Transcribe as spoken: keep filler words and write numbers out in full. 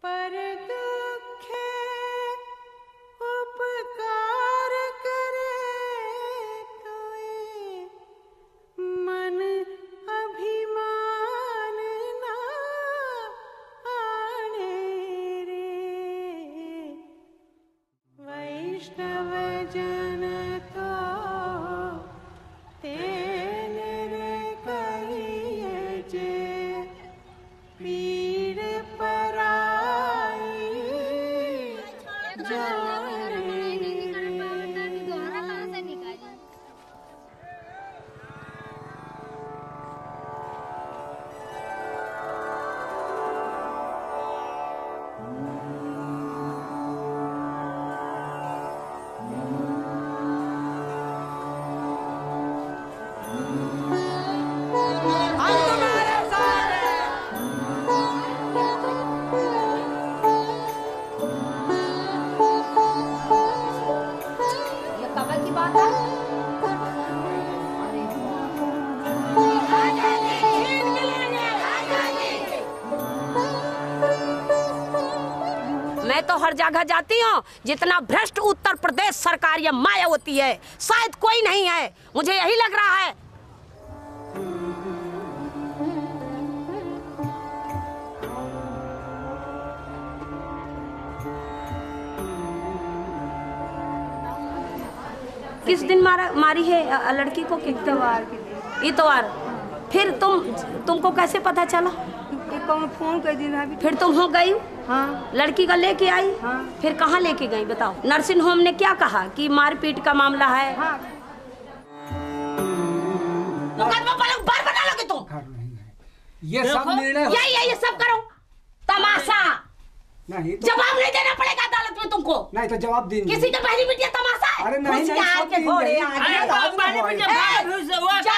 पर दुखे उपकार करे तोए मन अभिमान ना आने रे। वैष्णव जन तो तेने रे कहिए जे पीर पराई जाने रे। मैं तो हर जगह जाती हूँ, जितना भ्रष्ट उत्तर प्रदेश सरकार ये मायावती है शायद कोई नहीं है, मुझे यही लग रहा है। किस दिन मारा मारी है लड़की को? इतवार के दिन। इतवार। फिर तुम तुमको कैसे पता चला? कौन फोन कर दी अभी। फिर तुम हो गई? हाँ। लड़की का लेके आई? हाँ। फिर कहाँ लेके गई बताओ? नर्सिंग होम ने क्या कहा कि मारपीट का मामला है? हाँ। मुकदमा बार बना लोगे तुम? ये सब निर्णय यही है, ये सब करो तमाशा। नहीं तो जवाब नहीं देना पड़ेगा अदालत में तुमको। नहीं तो जवाब देंगे। किसी के पहली मीडिया तमाशा है। अरे नहीं नहीं, के घोड़े